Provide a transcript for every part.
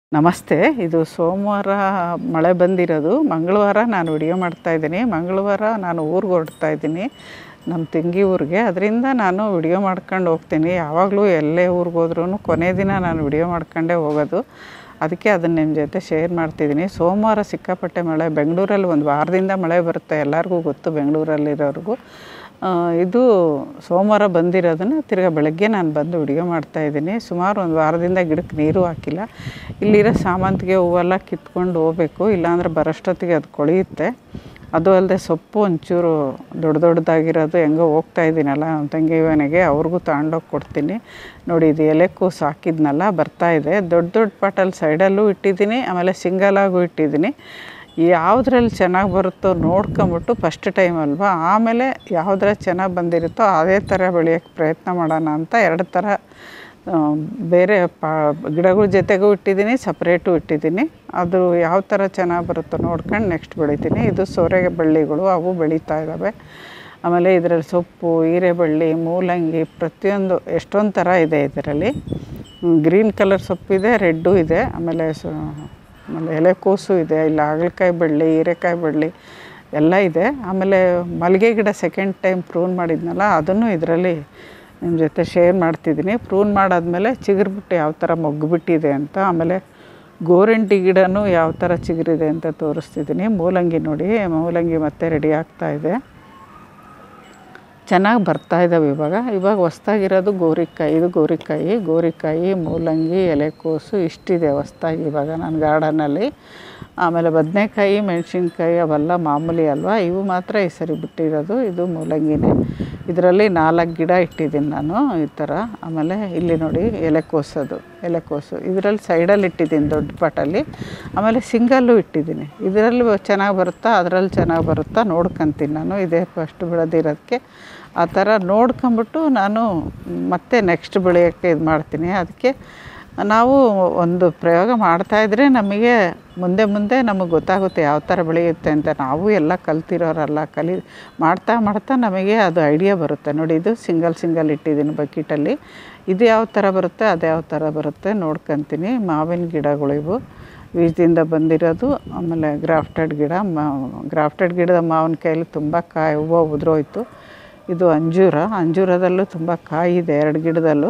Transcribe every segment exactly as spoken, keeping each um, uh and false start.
ನಮಸ್ತೆ. ಇದು ಸೋಮವಾರ ಮಳೆ ಬಂದಿರೋದು. ಮಂಗಳವಾರ ನಾನು ವಿಡಿಯೋ ಮಾಡ್ತಾಯಿದ್ದೀನಿ. ಮಂಗಳವಾರ ನಾನು ಊರಿಗೆ ಹೊರಡ್ತಾ ಇದ್ದೀನಿ, ನಮ್ಮ ತಂಗಿ ಊರಿಗೆ. ಅದರಿಂದ ನಾನು ವಿಡಿಯೋ ಮಾಡ್ಕೊಂಡು ಹೋಗ್ತೀನಿ. ಯಾವಾಗಲೂ ಎಲ್ಲೇ ಊರಿಗೆ ಹೋದ್ರೂ ಕೊನೆ ದಿನ ನಾನು ವಿಡಿಯೋ ಮಾಡ್ಕೊಂಡೇ ಹೋಗೋದು. ಅದಕ್ಕೆ ಅದನ್ನು ನಿಮ್ಮ ಜೊತೆ ಶೇರ್ ಮಾಡ್ತಿದ್ದೀನಿ. ಸೋಮವಾರ ಸಿಕ್ಕಾಪಟ್ಟೆ ಮಳೆ. ಬೆಂಗಳೂರಲ್ಲಿ ಒಂದು ವಾರದಿಂದ ಮಳೆ ಬರುತ್ತೆ, ಎಲ್ಲರಿಗೂ ಗೊತ್ತು ಬೆಂಗಳೂರಲ್ಲಿರೋರಿಗೂ. ಇದು ಸೋಮವಾರ ಬಂದಿರೋದನ್ನು ತಿರ್ಗಿ ಬೆಳಗ್ಗೆ ನಾನು ಬಂದು ವಿಡಿಯೋ ಮಾಡ್ತಾಯಿದ್ದೀನಿ. ಸುಮಾರು ಒಂದು ವಾರದಿಂದ ಗಿಡಕ್ಕೆ ನೀರು ಹಾಕಿಲ್ಲ. ಇಲ್ಲಿರೋ ಸಾಮಂತಿಗೆ ಹೂವೆಲ್ಲ ಕಿತ್ಕೊಂಡು ಹೋಗಬೇಕು, ಇಲ್ಲಾಂದರೆ ಬರೋಷ್ಟೊತ್ತಿಗೆ ಅದು ಕೊಳೆಯುತ್ತೆ. ಅದು ಅಲ್ಲದೆ ಸೊಪ್ಪು ಒಂಚೂರು ದೊಡ್ಡ ದೊಡ್ಡದಾಗಿರೋದು ಹೆಂಗೋ ಹೋಗ್ತಾಯಿದ್ದೀನಲ್ಲ ನಮ್ಮ ತಂಗಿ ಮನೆಗೆ, ಅವ್ರಿಗೂ ತಗೊಂಡೋಗಿ ಕೊಡ್ತೀನಿ. ನೋಡಿ, ಇದು ಎಲೆಕೋಸು ಹಾಕಿದ್ನಲ್ಲ ಬರ್ತಾಯಿದೆ. ದೊಡ್ಡ ದೊಡ್ಡ ಪಾಟಲ್ಲಿ ಸೈಡಲ್ಲೂ ಇಟ್ಟಿದ್ದೀನಿ, ಆಮೇಲೆ ಸಿಂಗಲಾಗೂ ಇಟ್ಟಿದ್ದೀನಿ. ಯಾವುದ್ರಲ್ಲಿ ಚೆನ್ನಾಗಿ ಬರುತ್ತೋ ನೋಡ್ಕೊಂಬಿಟ್ಟು ಫಸ್ಟ್ ಟೈಮ್ ಅಲ್ವಾ, ಆಮೇಲೆ ಯಾವುದ್ರಲ್ಲಿ ಚೆನ್ನಾಗಿ ಬಂದಿರುತ್ತೋ ಅದೇ ಥರ ಬೆಳೆಯೋಕ್ಕೆ ಪ್ರಯತ್ನ ಮಾಡೋಣ ಅಂತ ಎರಡು ಥರ ಬೇರೆ ಪಾ ಗಿಡಗಳ ಜೊತೆಗೂ ಇಟ್ಟಿದ್ದೀನಿ, ಸಪ್ರೇಟು ಇಟ್ಟಿದ್ದೀನಿ. ಅದು ಯಾವ ಥರ ಚೆನ್ನಾಗಿ ಬರುತ್ತೋ ನೋಡ್ಕೊಂಡು ನೆಕ್ಸ್ಟ್ ಬೆಳಿತೀನಿ. ಇದು ಸೋರೆ ಬಳ್ಳಿಗಳು, ಅವು ಬೆಳೀತಾ ಇದ್ದಾವೆ. ಆಮೇಲೆ ಇದರಲ್ಲಿ ಸೊಪ್ಪು, ಹೀರೆಬಳ್ಳಿ, ಮೂಲಂಗಿ, ಪ್ರತಿಯೊಂದು ಎಷ್ಟೊಂದು ಥರ ಇದೆ ಇದರಲ್ಲಿ. ಗ್ರೀನ್ ಕಲರ್ ಸೊಪ್ಪಿದೆ, ರೆಡ್ಡು ಇದೆ, ಆಮೇಲೆ ಸೊ ಆಮೇಲೆ ಎಲೆಕೋಸು ಇದೆ, ಇಲ್ಲ ಹಾಗಲಕಾಯಿ ಬಳ್ಳಿ, ಹೀರೆಕಾಯಿ ಬಳ್ಳಿ ಎಲ್ಲ ಇದೆ. ಆಮೇಲೆ ಮಲ್ಲಿಗೆ ಗಿಡ ಸೆಕೆಂಡ್ ಟೈಮ್ ಪ್ರೂನ್ ಮಾಡಿದ್ನಲ್ಲ, ಅದನ್ನು ಇದರಲ್ಲಿ ನಿಮ್ಮ ಜೊತೆ ಶೇರ್ ಮಾಡ್ತಿದ್ದೀನಿ. ಪ್ರೂನ್ ಮಾಡಾದ್ಮೇಲೆ ಚಿಗುರ್ಬಿಟ್ಟು ಯಾವ ಥರ ಮೊಗ್ಗುಬಿಟ್ಟಿದೆ ಅಂತ, ಆಮೇಲೆ ಗೋರಂಟಿ ಗಿಡನೂ ಯಾವ ಥರ ಚಿಗುರಿದೆ ಅಂತ ತೋರಿಸ್ತಿದ್ದೀನಿ. ಮೂಲಂಗಿ ನೋಡಿ, ಮೂಲಂಗಿ ಮತ್ತೆ ರೆಡಿ ಆಗ್ತಾಯಿದೆ, ಚೆನ್ನಾಗಿ ಬರ್ತಾಯಿದ್ದಾವೆ ಇವಾಗ. ಇವಾಗ ಹೊಸ್ದಾಗಿರೋದು ಗೋರಿಕಾಯಿ. ಇದು ಗೋರಿಕಾಯಿ ಗೋರಿಕಾಯಿ ಮೂಲಂಗಿ, ಎಲೆಕೋಸು ಇಷ್ಟಿದೆ ಹೊಸ್ದಾಗಿ ಇವಾಗ ನನ್ನ ಗಾರ್ಡನಲ್ಲಿ. ಆಮೇಲೆ ಬದನೆಕಾಯಿ, ಮೆಣಸಿನ್ಕಾಯಿ ಅವೆಲ್ಲ ಮಾಮೂಲಿ ಅಲ್ವಾ, ಇವು ಮಾತ್ರ ಈ ಸರಿ ಬಿಟ್ಟಿರೋದು. ಇದು ಮೂಲಂಗಿನೇ. ಇದರಲ್ಲಿ ನಾಲ್ಕು ಗಿಡ ಇಟ್ಟಿದ್ದೀನಿ ನಾನು ಈ ಥರ. ಆಮೇಲೆ ಇಲ್ಲಿ ನೋಡಿ ಎಲೆಕೋಸದು ಎಲೆಕೋಸು ಇದರಲ್ಲಿ ಸೈಡಲ್ಲಿ ಇಟ್ಟಿದ್ದೀನಿ ದೊಡ್ಡ ಪಾಟಲ್ಲಿ. ಆಮೇಲೆ ಸಿಂಗಲ್ಲು ಇಟ್ಟಿದ್ದೀನಿ. ಇದರಲ್ಲಿ ಚೆನ್ನಾಗಿ ಬರುತ್ತಾ ಅದರಲ್ಲಿ ಚೆನ್ನಾಗಿ ಬರುತ್ತಾ ನೋಡ್ಕೊತೀನಿ ನಾನು. ಇದೇ ಫಸ್ಟ್ ಬೆಳೆದಿರೋದಕ್ಕೆ ಆ ಥರ ನೋಡ್ಕೊಂಬಿಟ್ಟು ನಾನು ಮತ್ತೆ ನೆಕ್ಸ್ಟ್ ಬೆಳೆಯೋಕ್ಕೆ ಇದು ಮಾಡ್ತೀನಿ. ಅದಕ್ಕೆ ನಾವು ಒಂದು ಪ್ರಯೋಗ ಮಾಡ್ತಾಯಿದ್ರೆ ನಮಗೆ ಮುಂದೆ ಮುಂದೆ ನಮಗೆ ಗೊತ್ತಾಗುತ್ತೆ ಯಾವ ಥರ ಬೆಳೆಯುತ್ತೆ ಅಂತ. ನಾವು ಎಲ್ಲ ಕಲ್ತಿರೋರಲ್ಲ, ಕಲಿ ಮಾಡ್ತಾ ಮಾಡ್ತಾ ನಮಗೆ ಅದು ಐಡಿಯಾ ಬರುತ್ತೆ. ನೋಡಿ, ಇದು ಸಿಂಗಲ್ ಸಿಂಗಲ್ ಇಟ್ಟಿದ್ದೀನಿ ಬಕೆಟಲ್ಲಿ. ಇದು ಯಾವ ಥರ ಬರುತ್ತೆ ಅದು ಯಾವ ಥರ ಬರುತ್ತೆ ನೋಡ್ಕೊತೀನಿ. ಮಾವಿನ ಗಿಡಗಳು ಇವು ಬೀಜದಿಂದ ಬಂದಿರೋದು. ಆಮೇಲೆ ಗ್ರಾಫ್ಟೆಡ್ ಗಿಡ, ಮಾ ಗ್ರಾಫ್ಟೆಡ್ ಗಿಡದ ಮಾವಿನಕಾಯಲ್ಲಿ ತುಂಬ ಕಾಯಿ ಹೂವು ಉದುರೋಯ್ತು. ಇದು ಅಂಜೂರ, ಅಂಜೂರದಲ್ಲೂ ತುಂಬ ಕಾಯಿ ಇದೆ ಎರಡು ಗಿಡದಲ್ಲೂ.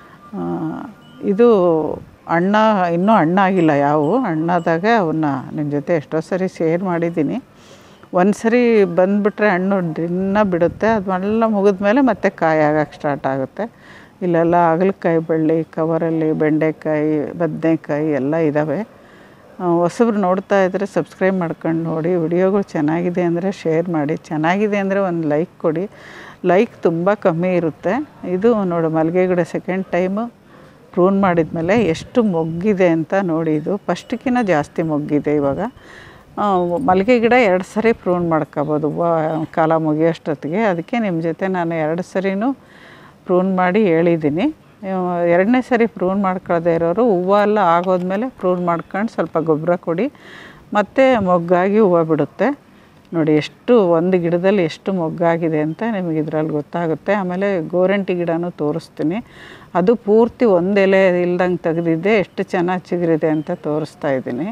ಇದು ಹಣ್ಣ ಇನ್ನೂ ಹಣ್ಣಾಗಿಲ್ಲ ಯಾವುವು. ಹಣ್ಣಾದಾಗ ಅವನ್ನ ನಿಮ್ಮ ಜೊತೆ ಎಷ್ಟೋ ಸರಿ ಶೇರ್ ಮಾಡಿದ್ದೀನಿ. ಒಂದು ಸರಿ ಬಂದುಬಿಟ್ರೆ ಹಣ್ಣು ದಿನ ಬಿಡುತ್ತೆ, ಅದನ್ನೆಲ್ಲ ಮುಗಿದ್ಮೇಲೆ ಮತ್ತೆ ಕಾಯಿ ಆಗೋಕ್ಕೆ ಸ್ಟಾರ್ಟ್ ಆಗುತ್ತೆ. ಇಲ್ಲೆಲ್ಲ ಹಾಗಲಕಾಯಿ ಬಳ್ಳಿ, ಕವರಲ್ಲಿ ಬೆಂಡೆಕಾಯಿ, ಬದನೆಕಾಯಿ ಎಲ್ಲ ಇದ್ದಾವೆ. ಹೊಸಬ್ರು ನೋಡ್ತಾ ಇದ್ದರೆ ಸಬ್ಸ್ಕ್ರೈಬ್ ಮಾಡ್ಕೊಂಡು ನೋಡಿ. ವಿಡಿಯೋಗಳು ಚೆನ್ನಾಗಿದೆ ಅಂದರೆ ಶೇರ್ ಮಾಡಿ, ಚೆನ್ನಾಗಿದೆ ಅಂದರೆ ಒಂದು ಲೈಕ್ ಕೊಡಿ. ಲೈಕ್ ತುಂಬ ಕಮ್ಮಿ ಇರುತ್ತೆ. ಇದು ನೋಡು ಮಲ್ಲಿಗೆ ಗಿಡ ಸೆಕೆಂಡ್ ಟೈಮು ಪ್ರೂನ್ ಮಾಡಿದ್ಮೇಲೆ ಎಷ್ಟು ಮೊಗ್ಗಿದೆ ಅಂತ ನೋಡಿ. ಇದು ಫಸ್ಟ್ಕಿನ್ನ ಜಾಸ್ತಿ ಮೊಗ್ಗಿದೆ ಇವಾಗ. ಮಲ್ಲಿಗೆ ಗಿಡ ಎರಡು ಸರಿ ಪ್ರೂನ್ ಮಾಡ್ಕೋಬೋದು ಕಾಲ ಮುಗಿಯೋಷ್ಟೊತ್ತಿಗೆ. ಅದಕ್ಕೆ ನಿಮ್ಮ ಜೊತೆ ನಾನು ಎರಡು ಸರಿನೂ ಪ್ರೂನ್ ಮಾಡಿ ಹೇಳಿದ್ದೀನಿ. ಎರಡನೇ ಸರಿ ಪ್ರೂನ್ ಮಾಡ್ಕೊಳ್ಳೋದೇ ಇರೋರು ಹೂವು ಎಲ್ಲ ಆಗೋದ್ಮೇಲೆ ಪ್ರೂನ್ ಮಾಡ್ಕೊಂಡು ಸ್ವಲ್ಪ ಗೊಬ್ಬರ ಕೊಡಿ, ಮತ್ತು ಮೊಗ್ಗಾಗಿ ಹೂವು ಬಿಡುತ್ತೆ. ನೋಡಿ ಎಷ್ಟು ಒಂದು ಗಿಡದಲ್ಲಿ ಎಷ್ಟು ಮೊಗ್ಗಾಗಿದೆ ಅಂತ ನಿಮಗೆ ಇದರಲ್ಲಿ ಗೊತ್ತಾಗುತ್ತೆ. ಆಮೇಲೆ ಗೋರಂಟಿ ಗಿಡನೂ ತೋರಿಸ್ತೀನಿ. ಅದು ಪೂರ್ತಿ ಒಂದು ಎಲೆ ಇಲ್ದಂಗೆ ತೆಗೆದಿದ್ದೆ, ಎಷ್ಟು ಚೆನ್ನಾಗಿ ಚಿಗುರಿದೆ ಅಂತ ತೋರಿಸ್ತಾ ಇದ್ದೀನಿ.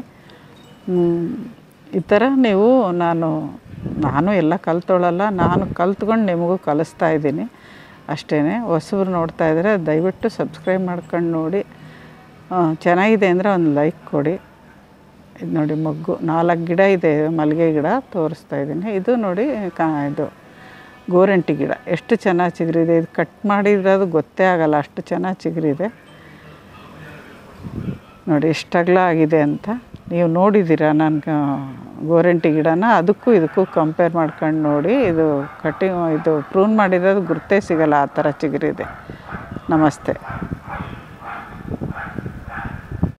ಈ ಥರ ನೀವು ನಾನು ನಾನು ಎಲ್ಲ ಕಲ್ತೋಳಲ್ಲ, ನಾನು ಕಲ್ತ್ಕೊಂಡು ನಿಮಗೂ ಕಲಿಸ್ತಾ ಇದ್ದೀನಿ ಅಷ್ಟೇ. ಹೊಸಬ್ರು ನೋಡ್ತಾ ಇದ್ದರೆ ದಯವಿಟ್ಟು ಸಬ್ಸ್ಕ್ರೈಬ್ ಮಾಡ್ಕೊಂಡು ನೋಡಿ. ಚೆನ್ನಾಗಿದೆ ಅಂದರೆ ಒಂದು ಲೈಕ್ ಕೊಡಿ. ಇದು ನೋಡಿ ಮೊಗ್ಗು ನಾಲ್ಕು ಗಿಡ ಇದೆ, ಮಲ್ಲಿಗೆ ಗಿಡ ತೋರಿಸ್ತಾ ಇದ್ದೀನಿ. ಇದು ನೋಡಿ ಕಾ ಇದು ಗೋರಂಟಿ ಗಿಡ ಎಷ್ಟು ಚೆನ್ನಾಗಿ ಚಿಗುರಿದೆ. ಇದು ಕಟ್ ಮಾಡಿರೋದು ಗೊತ್ತೇ ಆಗಲ್ಲ, ಅಷ್ಟು ಚೆನ್ನಾಗಿ ಚಿಗುರಿದೆ. ನೋಡಿ ಎಷ್ಟು ಅಗಲ ಆಗಿದೆ ಅಂತ. ನೀವು ನೋಡಿದ್ದೀರಾ ನಾನು ಗೋರಂಟಿ ಗಿಡನ, ಅದಕ್ಕೂ ಇದಕ್ಕೂ ಕಂಪೇರ್ ಮಾಡ್ಕೊಂಡು ನೋಡಿ. ಇದು ಕಟ್ಟಿಂಗ್ ಇದು ಪ್ರೂನ್ ಮಾಡಿರೋದು ಗುರ್ತೇ ಸಿಗೋಲ್ಲ, ಆ ಥರ ಚಿಗುರಿದೆ. ನಮಸ್ತೆ.